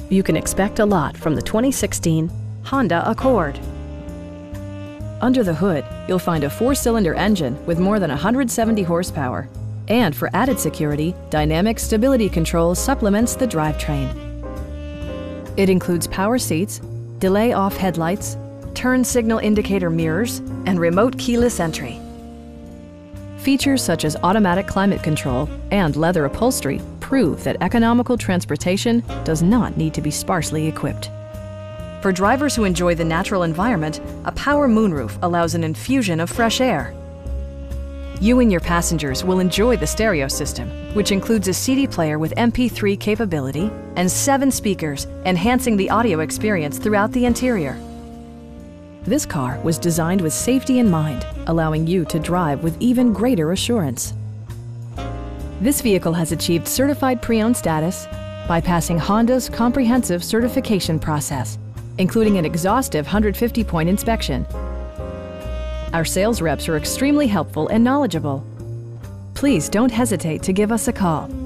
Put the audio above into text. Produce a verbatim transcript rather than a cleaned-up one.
You can expect a lot from the twenty sixteen Honda Accord. Under the hood, you'll find a four-cylinder engine with more than one hundred seventy horsepower. And for added security, dynamic stability control supplements the drivetrain. It includes power seats, delay-off headlights, turn signal indicator mirrors, and remote keyless entry. Features such as automatic climate control and leather upholstery prove that economical transportation does not need to be sparsely equipped. For drivers who enjoy the natural environment, a power moonroof allows an infusion of fresh air. You and your passengers will enjoy the stereo system, which includes a C D player with M P three capability and seven speakers, enhancing the audio experience throughout the interior. This car was designed with safety in mind, allowing you to drive with even greater assurance. This vehicle has achieved certified pre-owned status by passing Honda's comprehensive certification process, including an exhaustive one hundred fifty point inspection. Our sales reps are extremely helpful and knowledgeable. Please don't hesitate to give us a call.